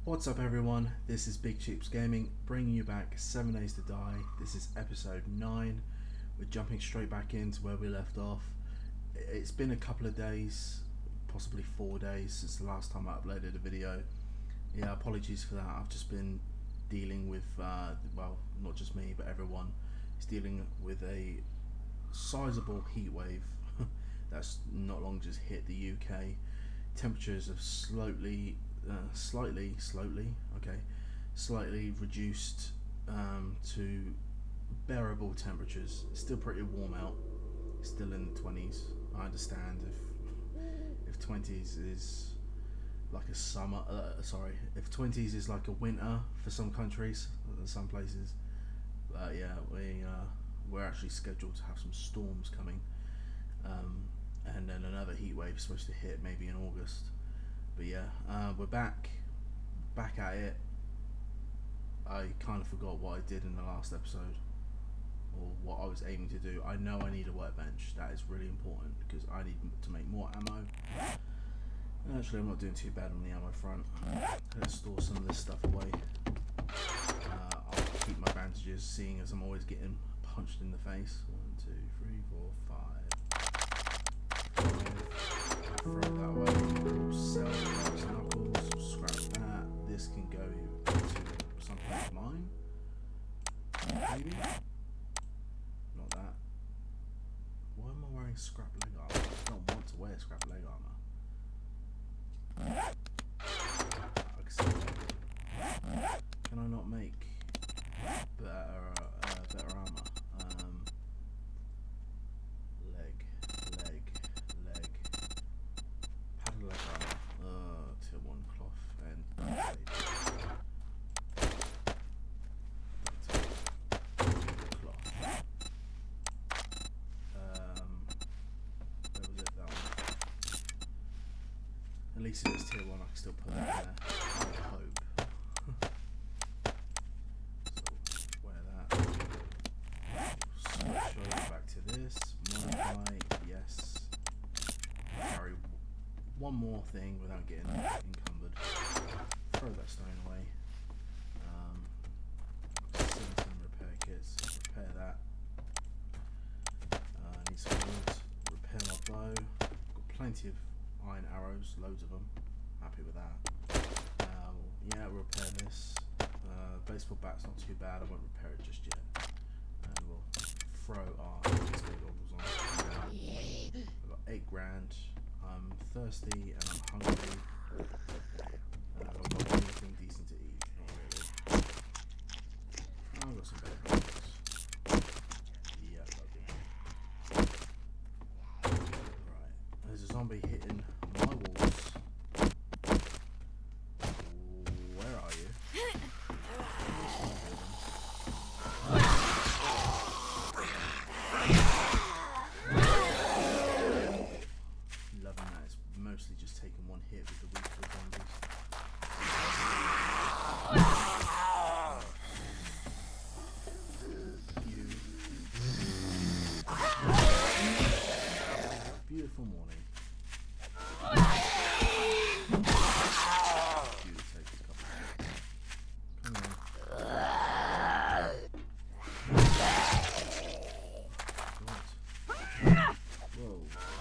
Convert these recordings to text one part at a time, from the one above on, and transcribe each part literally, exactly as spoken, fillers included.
What's up everyone, this is Big Cheeps Gaming, bringing you back seven days to die. This is episode nine. We're jumping straight back into where we left off. It's been a couple of days, possibly four days since the last time I uploaded a video. Yeah, apologies for that. I've just been dealing with, uh, well, not just me, but everyone is dealing with a sizable heat wave that's not long just hit the U K. Temperatures have slowly Uh, slightly, slowly, okay, slightly reduced um, to bearable temperatures. It's still pretty warm out. It's still in the twenties. I understand if if twenties is like a summer. Uh, sorry, if twenties is like a winter for some countries, some places. But uh, yeah, we uh, we're actually scheduled to have some storms coming, um, and then another heat wave supposed to hit maybe in August. But yeah, uh, we're back, back at it. I kind of forgot what I did in the last episode, or what I was aiming to do. I know I need a workbench. That is really important because I need to make more ammo. Actually, I'm not doing too bad on the ammo front. Let's store some of this stuff away. Uh, I'll keep my bandages, seeing as I'm always getting punched in the face. One, two, three, four, five. Five. Throw that away. Sell those knuckles, scrap that. This can go into something of mine. Maybe? Not that. Why am I wearing scrap leg armor? I don't want to wear scrap leg armor. Can I not make better, uh, better armor? Um, leg, leg, leg. Paddle leg armor. Uh, tier one cloth and cloth. Um, where was it? That one. At least if it's tier one, I can still put that there. I hope. So wear that. Switch over back to this. Modify. Yes. Carry one more thing without getting encumbered. Throw that stone away. Um, seventeen repair kits. Repair that. Uh, I need some wood. Repair my bow. Got plenty of iron arrows, loads of them. Happy with that. Um, yeah, we'll repair this. Uh, baseball bat's not too bad. I won't repair it just yet. And we'll throw our baseball goggles on now. I've got eight grand. I'm thirsty and I'm hungry. Uh, I've got anything decent to eat. Not really. Oh, I've got some better. Yeah, lovely. Right. There's a zombie hitting my walls. Where are you? Mostly just taking one hit with the weaker zombies. Beautiful morning. You take a couple of hits. Come on. God. Whoa.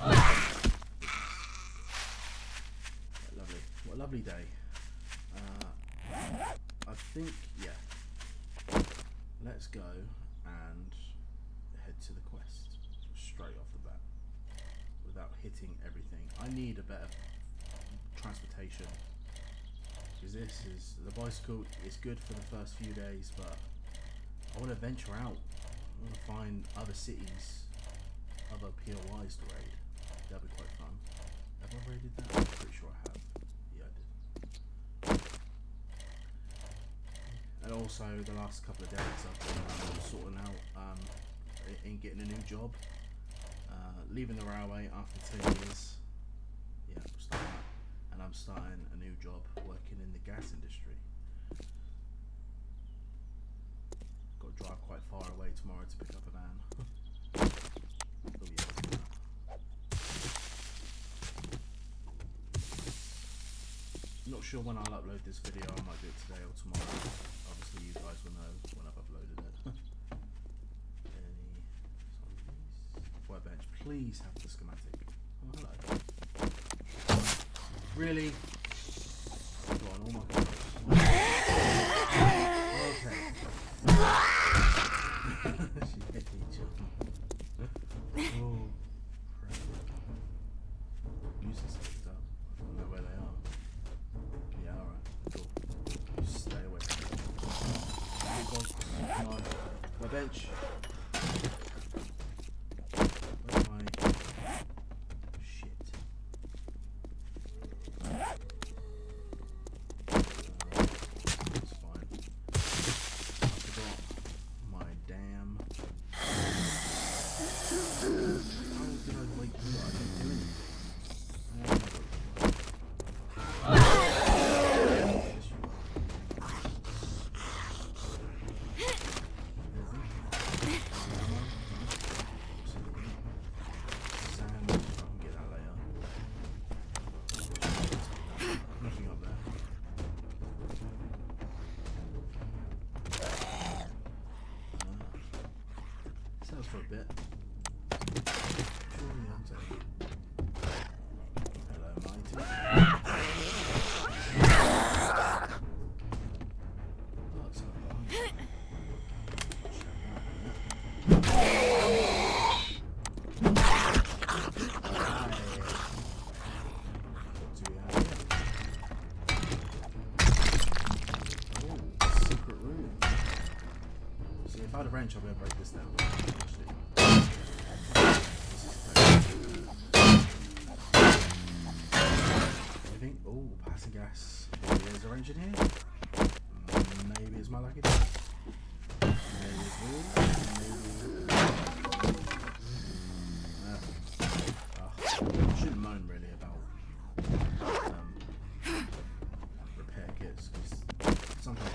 What a lovely day. Uh, I think, yeah. Let's go and head to the quest straight off the bat without hitting everything. I need a better transportation because this is, the bicycle is good for the first few days, but I want to venture out. I want to find other cities, other P O Is to raid. That'd be quite fun. Have I raided that? I'm pretty sure I have. And also the last couple of days I've been um, sorting out um, in getting a new job, uh, leaving the railway after ten years. Yeah, I'm starting that. And I'm starting a new job working in the gas industry. Got to drive quite far away tomorrow to pick up a van. Oh yeah. Not sure when I'll upload this video. I might do it today or tomorrow. Obviously, you guys will know when I've uploaded it. Any zombies? Workbench. Please have the schematic. Oh, hello. Really? Go on, all my controls. Okay. She hit each other. Oh, crap. Music saved up. I don't know where they are. Yeah, alright. Cool. Just stay away from it. Come on. My bench. Where's my... Shit. Uh, that's fine. I forgot my damn... How did I wake you up? I didn't do anything. For a bit. Surely I'm taking. Hello, mighty. Oh, it's not behind me. What do we have here? Oh, secret room. See, if I had a wrench, I'll be able to break this down. Oh, passing gas. There's a wrench in here. Maybe it's my lucky day. Maybe it's wood. Maybe. Uh, oh, I shouldn't moan really about um, repair kits because sometimes.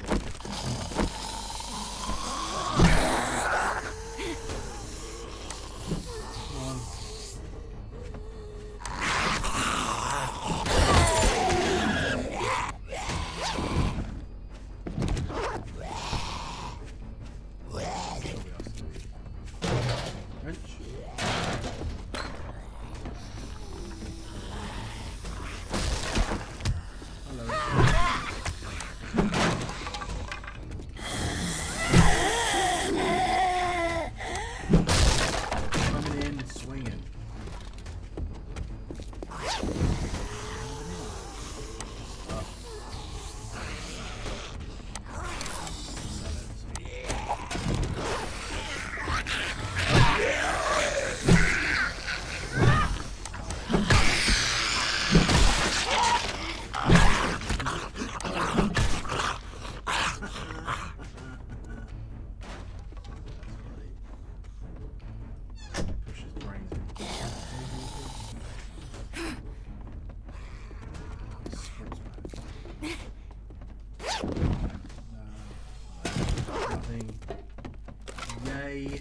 Yay.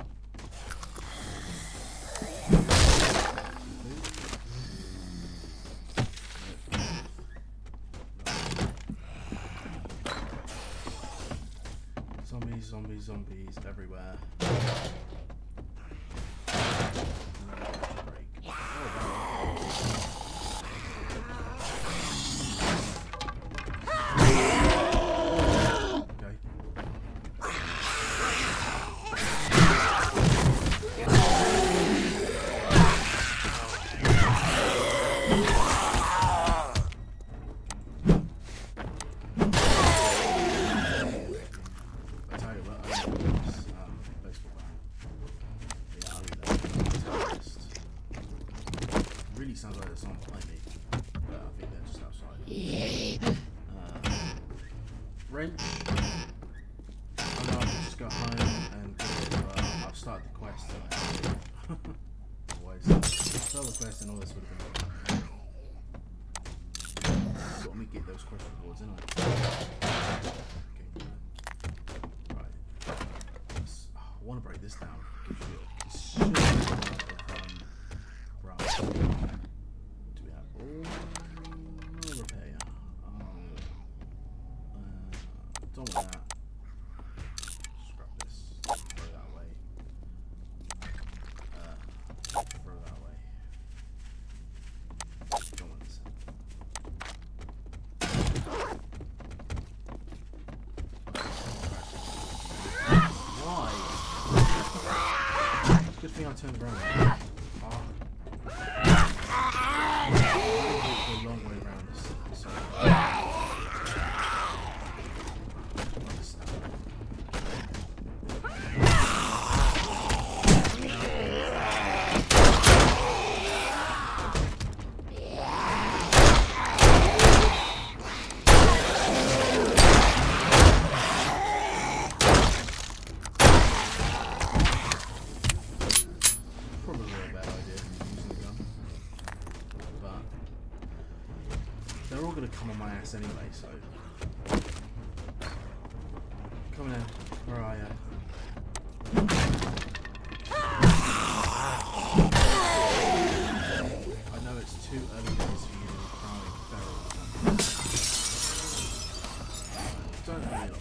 Zombies, zombies, zombies everywhere. Sounds like there's someone behind me, but I think they're just outside. Uh, wrench. I know I can just go home and do it, but I've started the quest. Always. Started the quest and all this would have been. Got me get those quest rewards, didn't I? Okay, right. Let's, oh, I want to break this down. Right. Do we have all repair? Oh, turned around. Oh. A long way around this. So. They're all gonna come on my ass anyway, so. Come in. Where are you? I know it's too early days for you crying feral. Don't hurry up,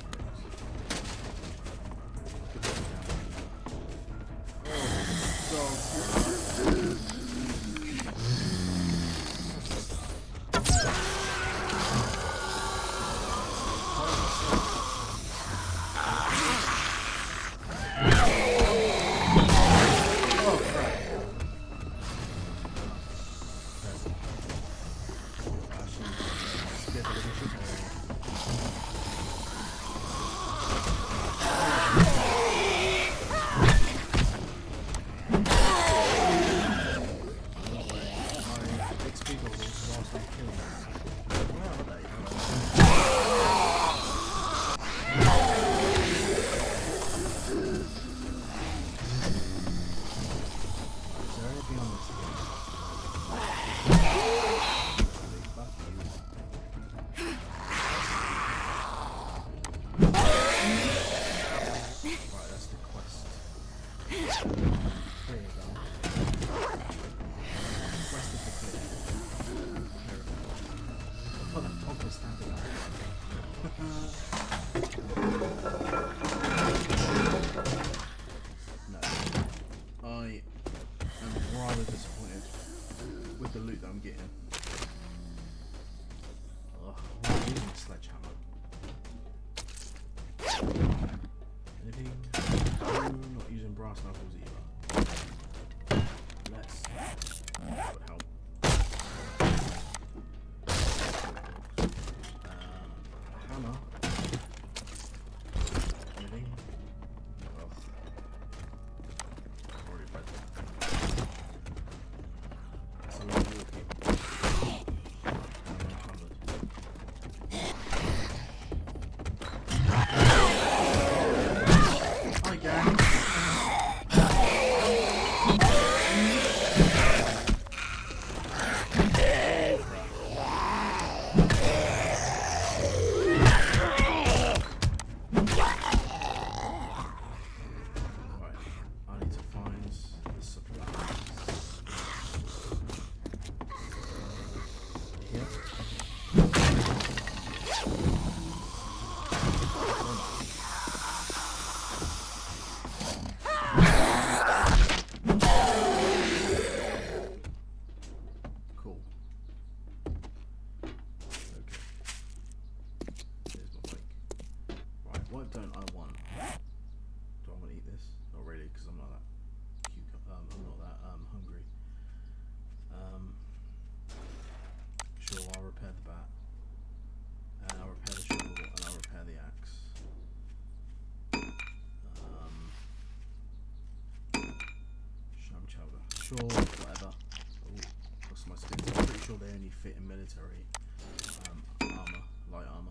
sure, whatever. Oh, lost my skins. I'm pretty sure they only fit in military um, armor, light armor.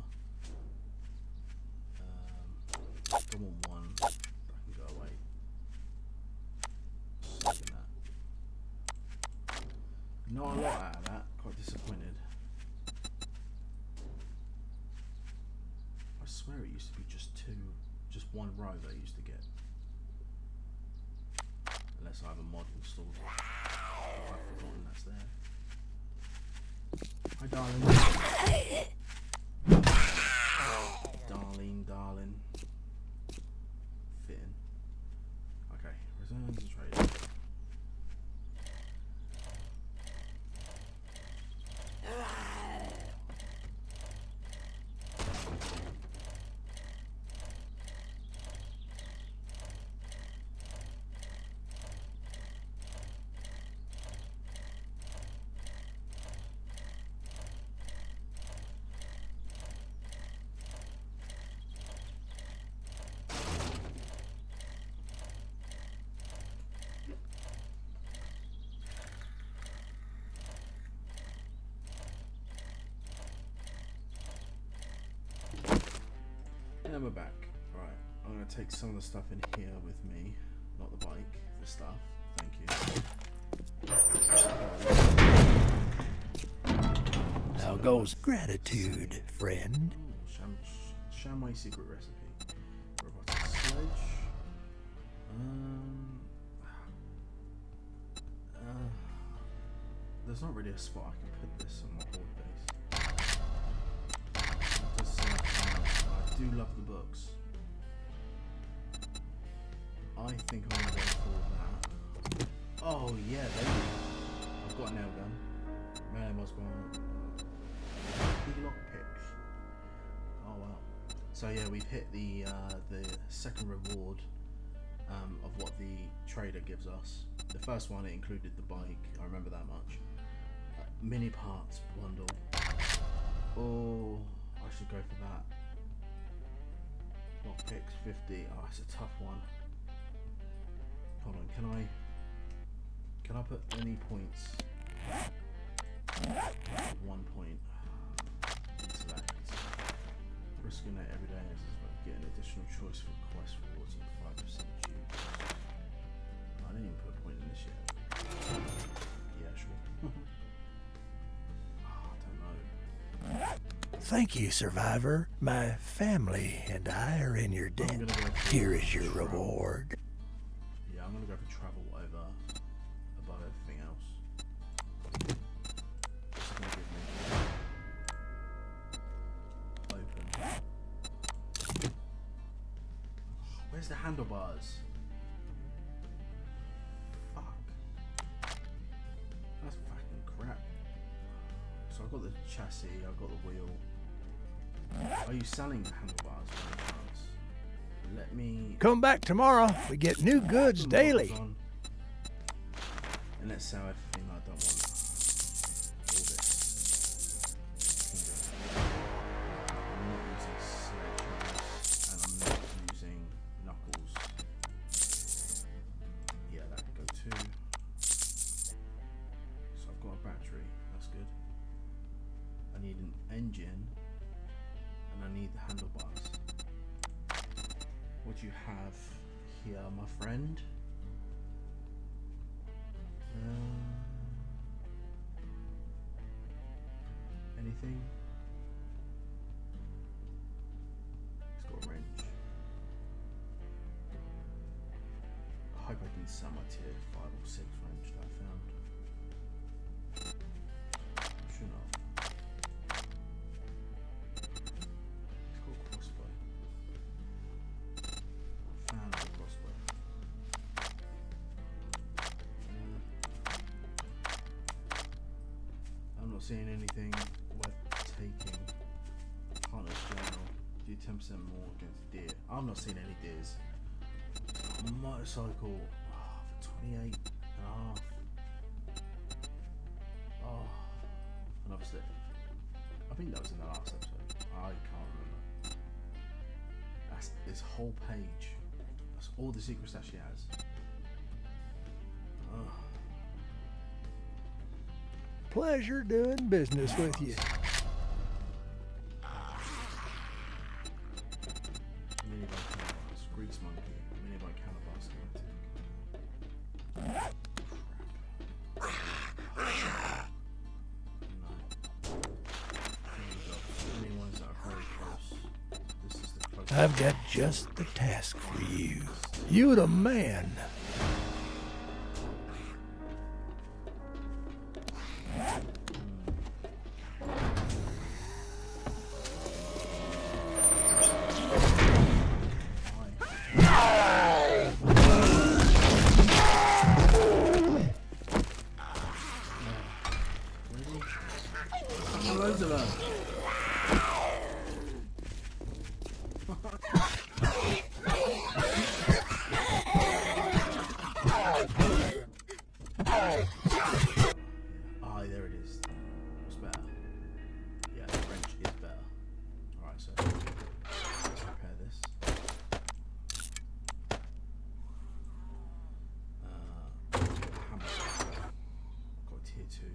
Um, still want one. That can go away. Saving that. Not a lot out of that. Quite disappointed. I swear it used to be just two, just one row that I used to get. Unless I have a mod installed. Oh, I've forgotten that's there. Hi, darling. Darling, darling. Fitting. Okay, return to trade. then we're back. Right, I'm going to take some of the stuff in here with me. Not the bike, the stuff. Thank you. Now goes gratitude, friend. Ooh, Sham Shamway secret recipe. Robotic sledge. Um, uh, there's not really a spot I can put this on my board base. Just, uh, I do love the books. I think I'm gonna go for that. Oh yeah, baby. I've got a nail gun. Man, what's going on? Big lock picks. Oh wow. So yeah, we've hit the uh, the second reward um, of what the trader gives us. The first one, it included the bike. I remember that much. Uh, mini parts bundle. Oh, I should go for that. Lock picks fifty. Oh, it's a tough one. Hold on, can I can I put any points? One point. Select. Risking it every day is about getting additional choice for quest rewards and five percent juice. I didn't even put a point in this yet. Yeah, sure. Oh, I don't know. Thank you, survivor. My family and I are in your debt. Go Here is your reward. Yeah, I'm gonna go for travel over above everything else. It's gonna give me open. Where's the handlebars? Fuck. That's fucking crap. So I've got the chassis, I've got the wheel. Are you selling the handlebars? Let me Come back tomorrow. We get new goods put daily. on, and let's sell everything I don't want. All this. I'm not using sledgehammers, and I'm not using knuckles. Yeah, that could go too. So I've got a battery. That's good. I need an engine, and I need the handlebars. What you have here, my friend? Uh, anything? It's got a wrench. I hope I can sell my tier five or six wrench that I found. Shouldn't have. It's got a crossbow. Found the crossbow. I'm not seeing anything worth taking. Partner's journal. Do ten percent more against deer. I'm not seeing any deers. A motorcycle oh, for twenty-eight and a half. Oh, another stick. I think that was in the last episode. I can't remember. That's this whole page. That's all the secrets that she has. Oh. Pleasure doing business with you. Minibike handlebars, Grease monkey, minibike handlebars schematic. No. Any ones that are very close. This is the closest. I've got just the task for you. You the man. Loads of them. Ah, there it is. What's better? Yeah, the wrench is better. Alright, so let's repair this. Uh, hammer. Got a tier two.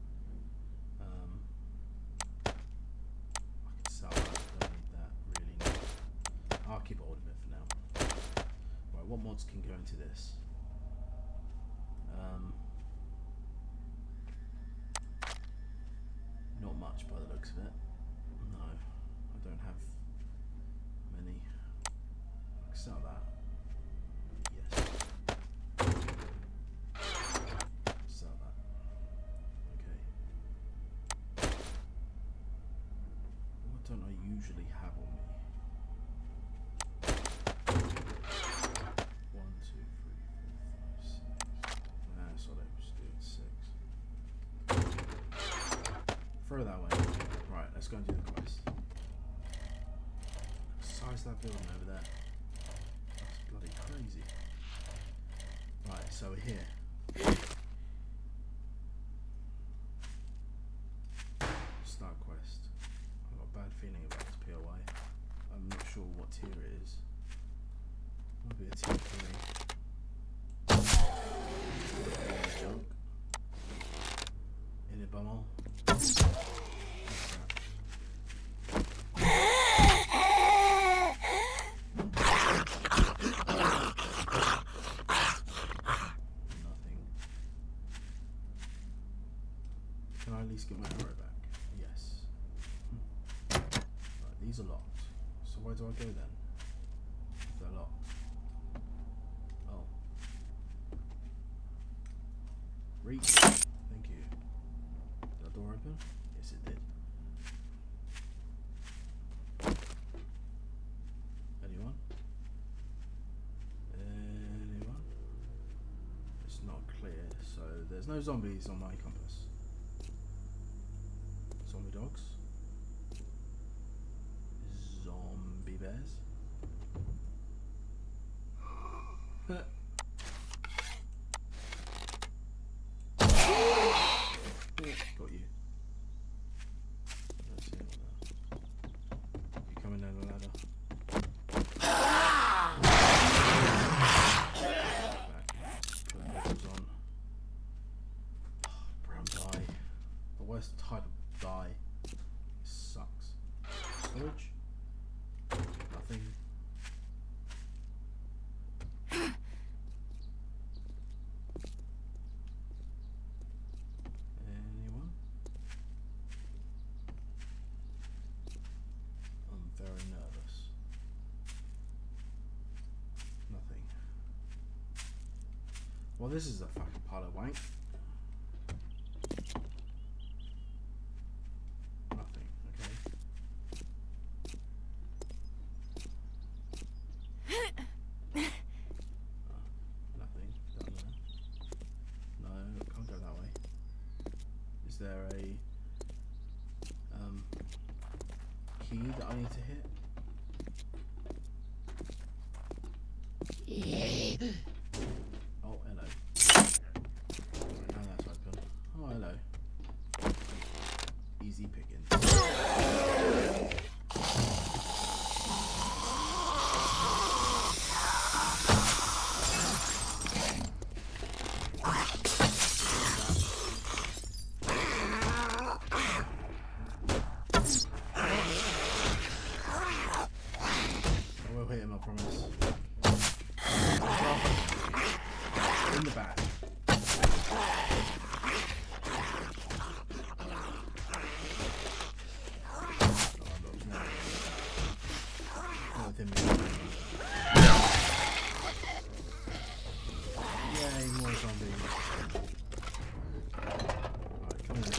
Um, I can sell that. I don't need that. Really need that. what mods can go into this? Um, not much by the looks of it. No, I don't have many. I can sell that. Yes. Sell that. Okay. What don't I usually have on me? One, two, three, four, five, six. Nah, sorry, just do it six. Throw that way. Right, let's go and do the quest. Size that building over there. That's bloody crazy. Right, so we're here. Start quest. I've got a bad feeling about this P O I. I'm not sure what tier it is. Might be a tier three. Junk. In a bumhole. Can I at least get my arrow back? Yes. Right, these are locked. So where do I go then? If they're locked. Oh. Reach. Thank you. Did that door open? Yes, it did. Anyone? Anyone? It's not clear, so there's no zombies on my compass. Zombie dogs. Zombie bears. Got you. Let's see what that. You coming down the ladder? Back. Put the goggles on. Brown dye. The worst type of dye. It sucks. Storage? Nothing. Anyone? I'm very nervous. Nothing. Well, this is a fucking pile of wank. Nothing, okay. Uh, nothing down there. No, can't go that way. Is there a um, key that I need to hit? Oh, hello. Now that's open. Oh, hello. Easy pickings. I will hit him, I promise. In the back. Yay, more zombies. Right, come on.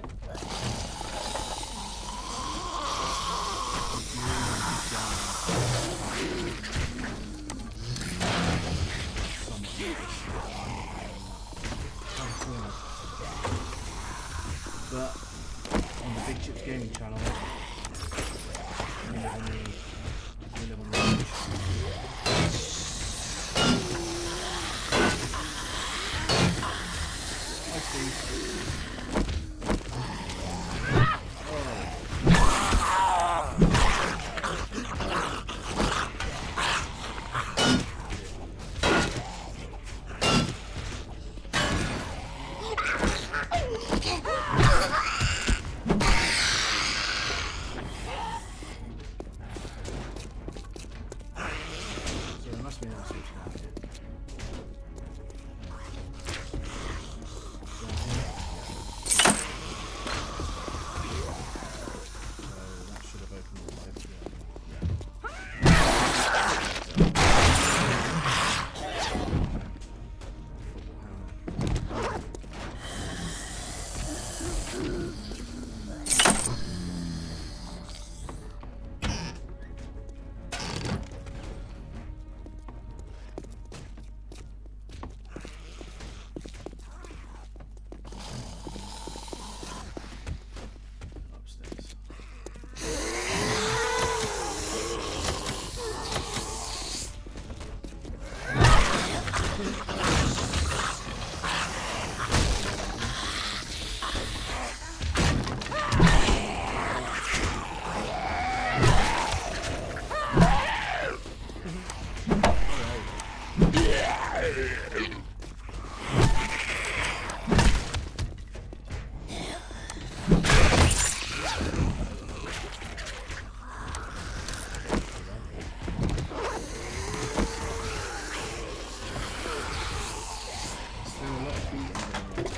But on the Big Chips Gaming channel, we live on the we live on the beach. I see. So there must be another switch down here. there a lot of feet in there?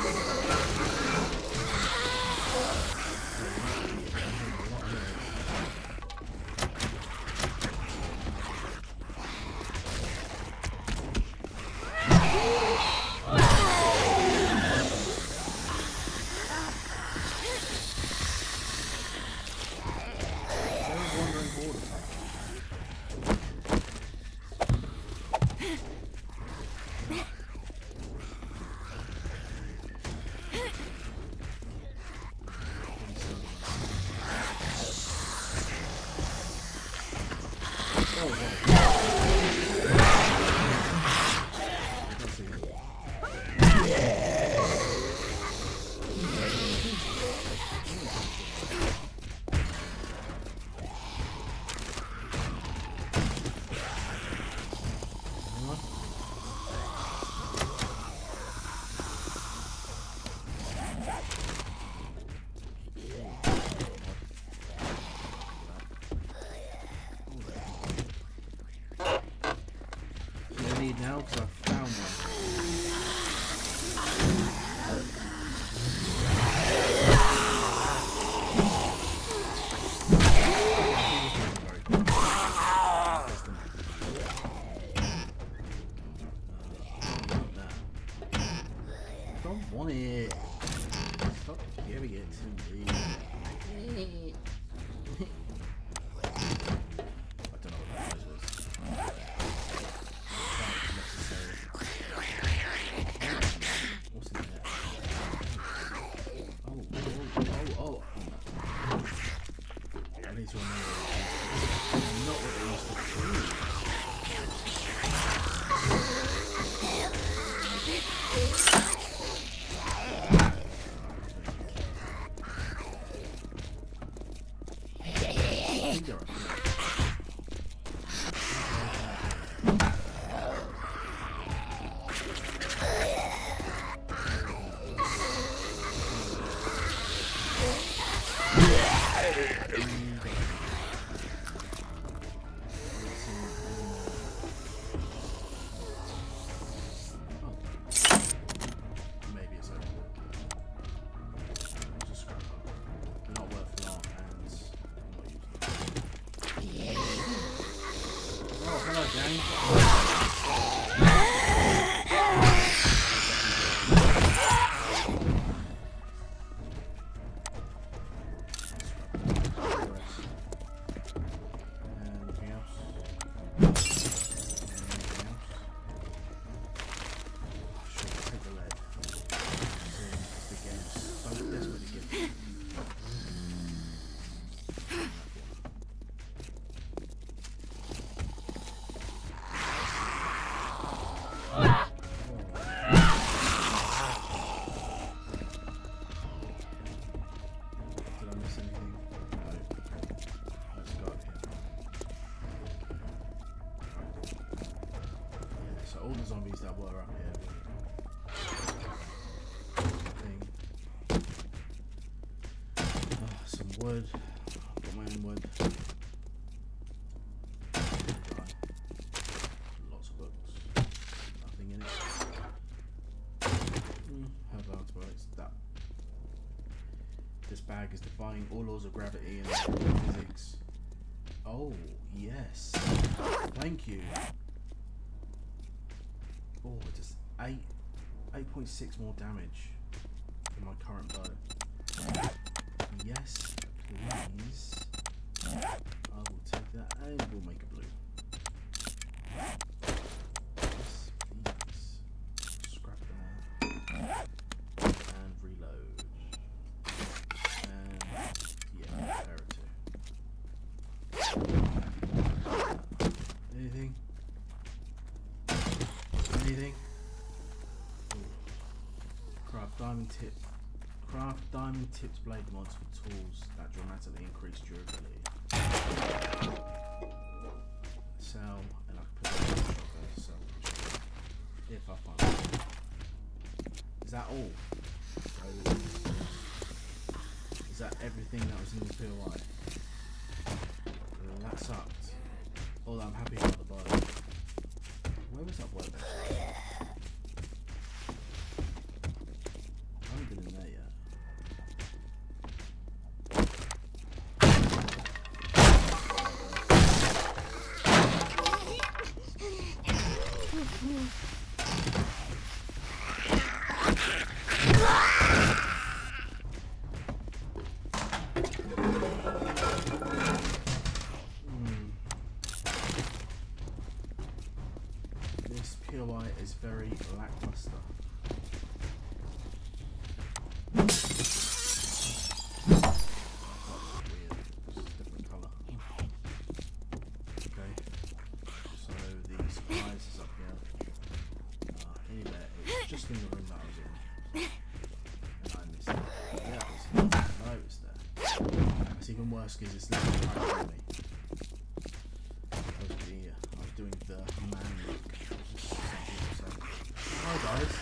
Now because I found one. I don't want it. Stop giving it to me. I don't know what that noise was. All the zombies that were up here. Thing. Oh, some wood. I've got my own wood. Lots of books. Nothing in it. Mm, herb antibiotics. That. This bag is defying all laws of gravity and physics. Oh yes. Thank you. Oh, just eight, eight point six more damage than my current bow. Yes, please. I will take that and we'll make a blue. Yes, please. Scrap that and reload. And yeah, arrow two. Anything? Anything? Ooh. Craft diamond tip. Craft diamond tipped blade mods for tools that dramatically increase durability. Sell, and I can put that in the shop there. Sell. If I find it. Is that all? Is that everything that was in the P O I? Well, that sucked. Although I'm happy about the buy. Where was that work? And I missed it. Yeah, I noticed that. It's even worse because it's literally right from me. I was, the, I was doing the man look. Hi guys.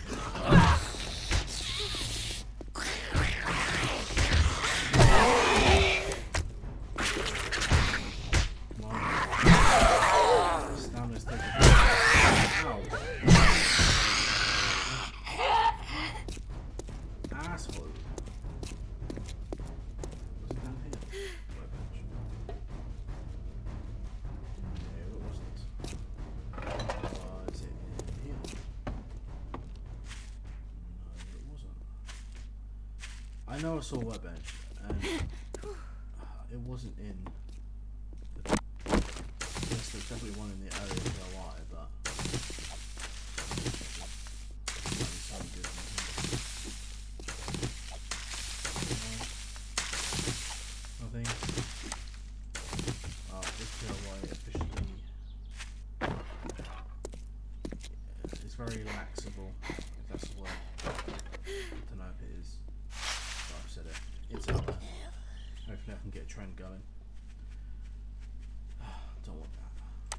I know I saw a workbench, and it wasn't in the... Yes, there's definitely one in the area of the Y, but... Nothing. Oh, this P L Y officially... It's very relaxable, if that's the word. I don't know if it is. I've said it. It's out there. Hopefully I can get a trend going. Don't want that.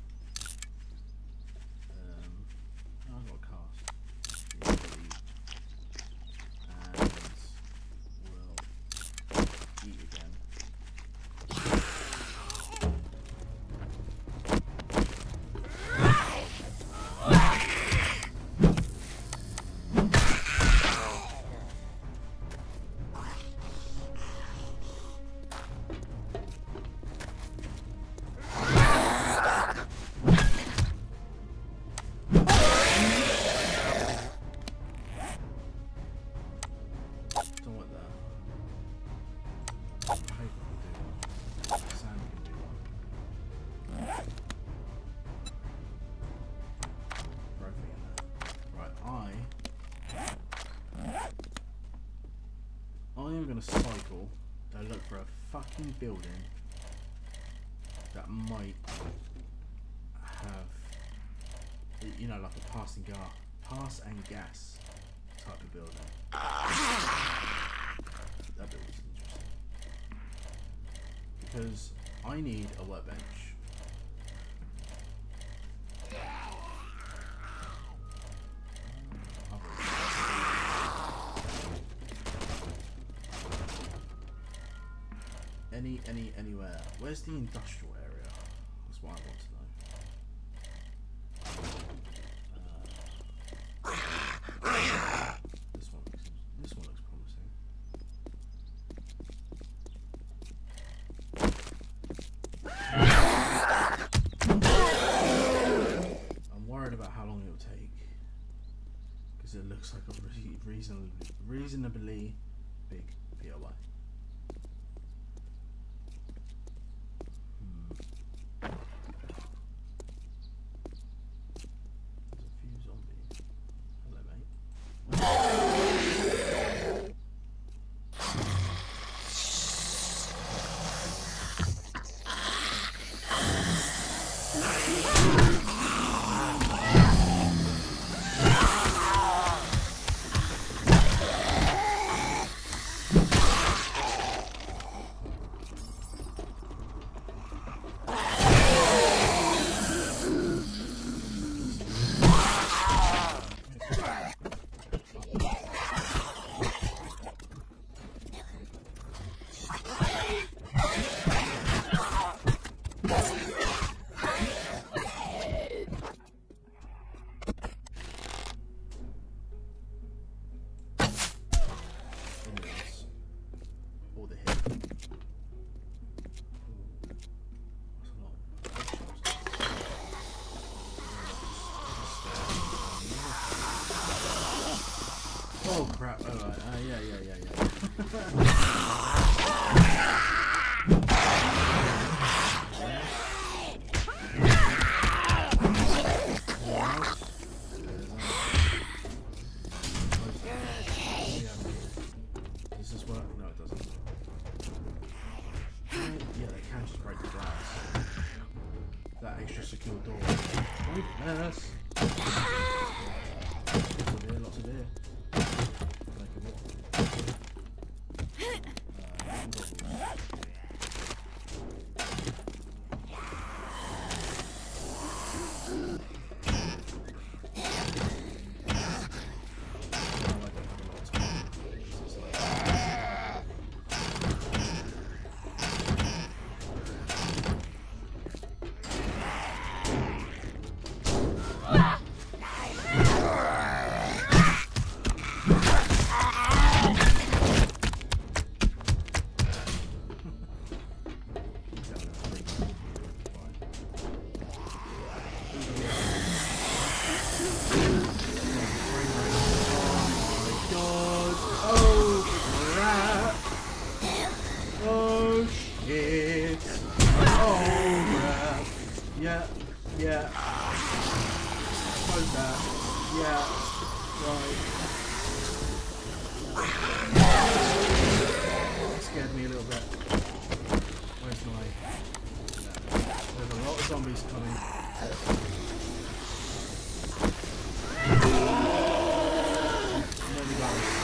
Um, I've got a cast. And we'll eat again. I'm gonna cycle and look for a fucking building that might have, you know, like a pass and gas, pass and gas type of building. That building's interesting because I need a workbench. Any, any, anywhere. Where's the industrial area? That's what I want to know. Uh, this one looks, this one looks promising. I'm worried about how long it will take because it looks like a re reasonably, reasonably big P O I. Oh crap, alright, uh, yeah, yeah, yeah, yeah. Does this work? No, it doesn't. Yeah, they can just break the glass. That extra secure door. Oh, yes. Lots of air, lots of air. Zombies coming. Nearly got us.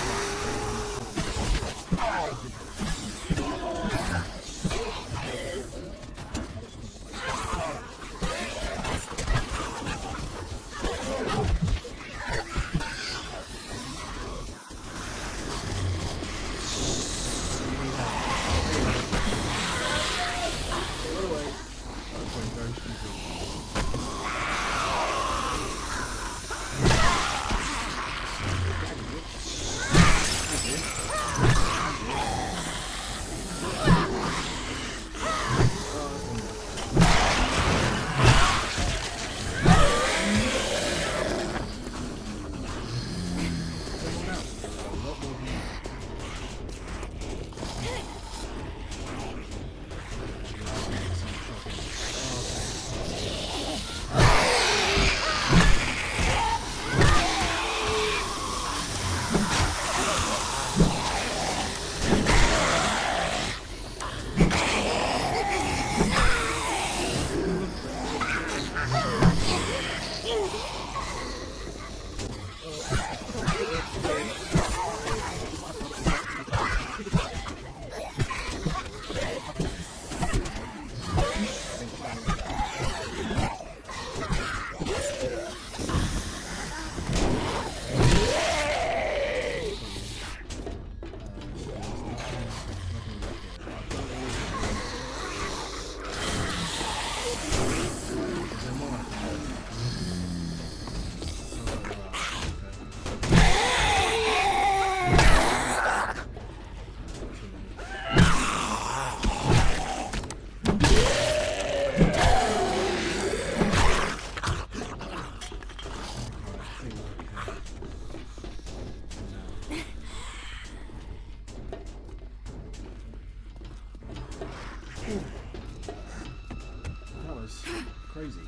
Crazy.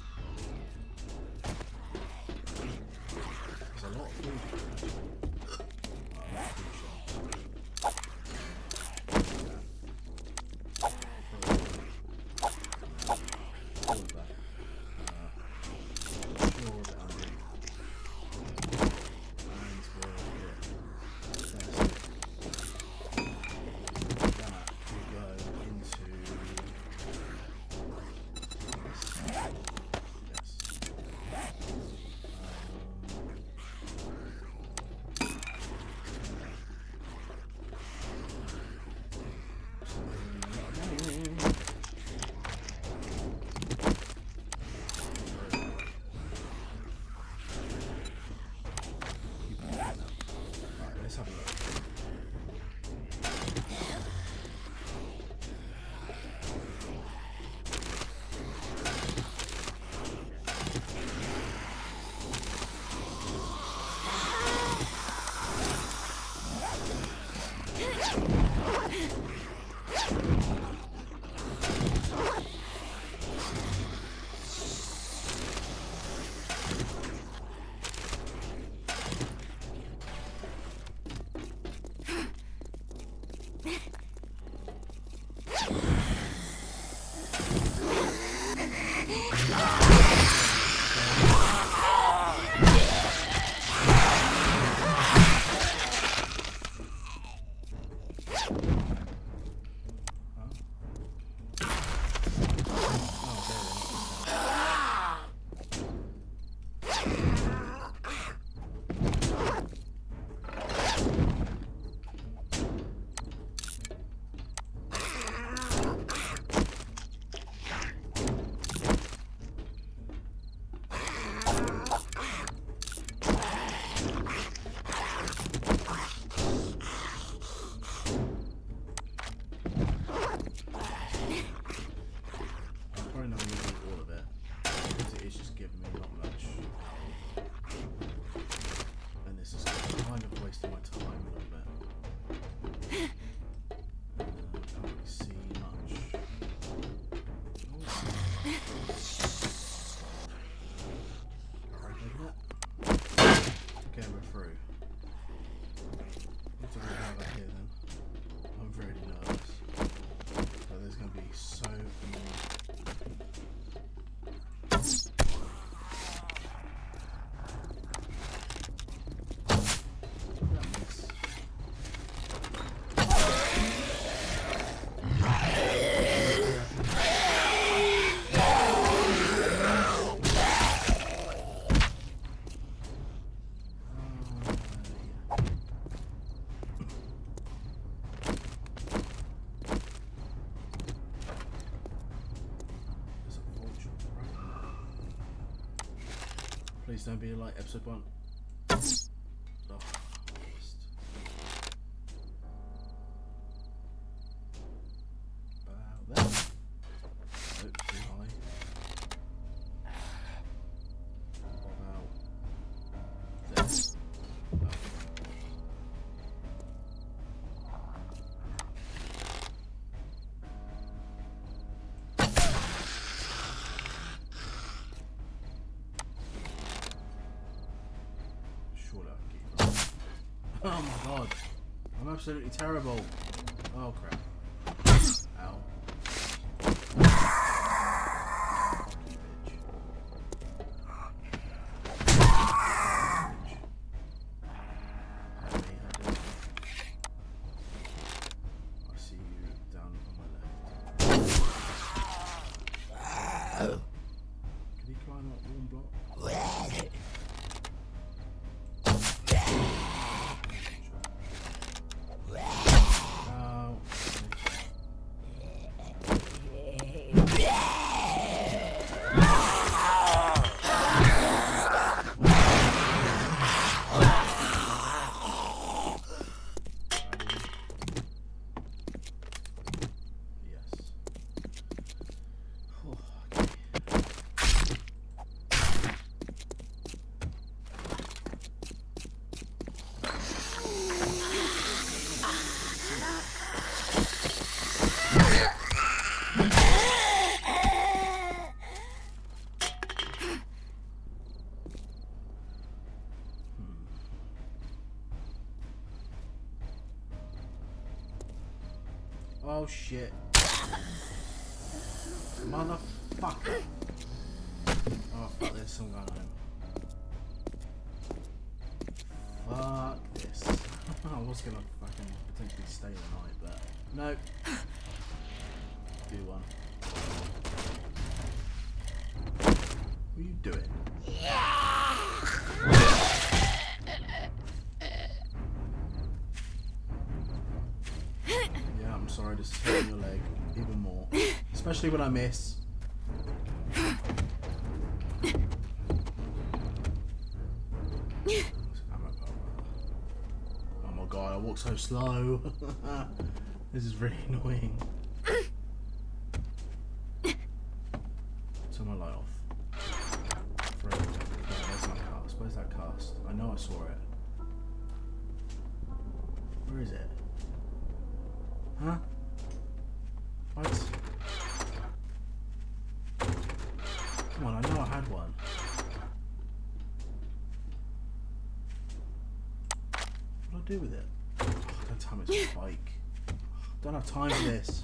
There's a lot of food here, actually. All of that. Uh, sure that I'm in. And we're here. There's it. That will go into... Let's have a look. Please don't be like episode one. Oh, missed. About there. Oh, too high. What about this? Oh. Oh my god, I'm absolutely terrible. Oh crap. Ow. Fucking bitch. Help me, I do. I see you down on my left. Can he climb that warm block? Oh shit. Motherfucker. Oh fuck this, I'm going home. Fuck this. I was gonna fucking potentially stay the night, but no. Do one. What are you doing? Yeah, I'm sorry, this is hurting your leg even more. Especially when I miss. Oh my god, I walk so slow. This is really annoying. Turn my light off. For, oh, there's my cast. Where's that cast? I know I saw it. Where is it? Huh? What? Come on, I know I had one. What do I do with it? Oh, don't tell me it's a bike. Don't have time for this.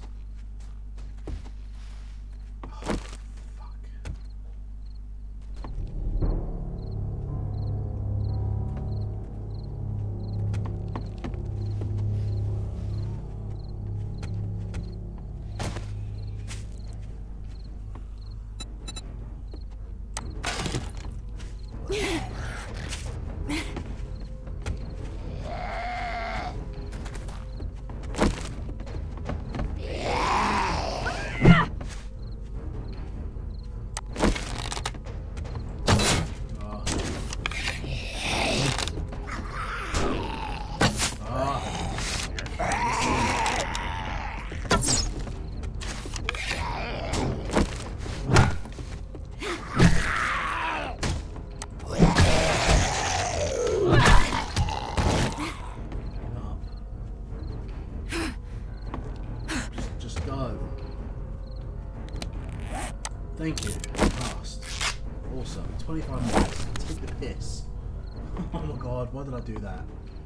Thank you. Last. Awesome. twenty-five minutes. Take the piss. Oh my god, why did I do that?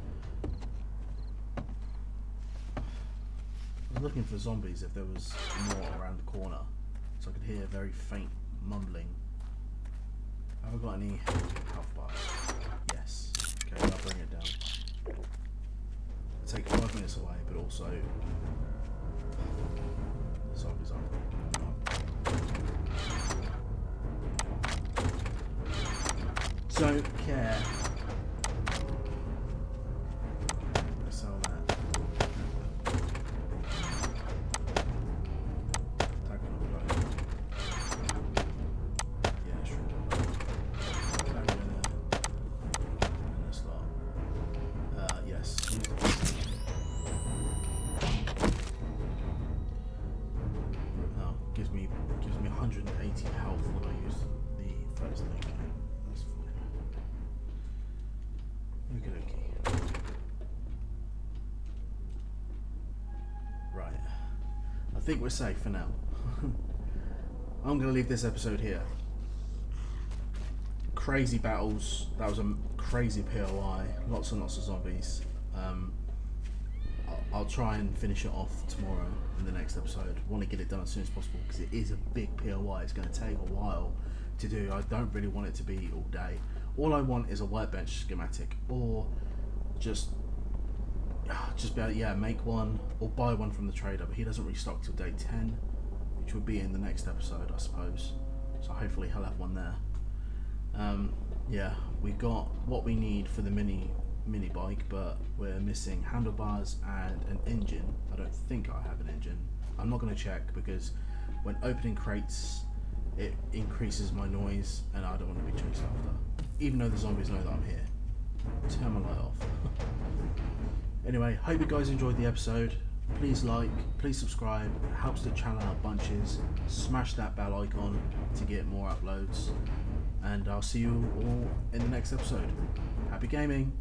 I was looking for zombies if there was more around the corner, so I could hear very faint mumbling. Have I got any health bars? Yes. Okay, I'll bring it down. It'll take five minutes away, but also zombies aren't. Don't care. I sell that. That gonna blow. Yeah, sure. That gonna I think we're safe for now. I'm going to leave this episode here. Crazy battles. That was a crazy P O I. Lots and lots of zombies. Um, I'll, I'll try and finish it off tomorrow in the next episode. I want to get it done as soon as possible because it is a big P O I. It's going to take a while to do. I don't really want it to be all day. All I want is a workbench schematic, or just just be able, yeah, make one or buy one from the trader. But he doesn't restock till day ten, which would be in the next episode, I suppose. So hopefully he'll have one there. Um, yeah, we got what we need for the mini mini bike, but we're missing handlebars and an engine. I don't think I have an engine. I'm not going to check because when opening crates it increases my noise and I don't want to be chased after, even though the zombies know that I'm here. Turn my light off. Anyway, hope you guys enjoyed the episode. Please like, please subscribe, it helps the channel out bunches. Smash that bell icon to get more uploads, and I'll see you all in the next episode. Happy gaming!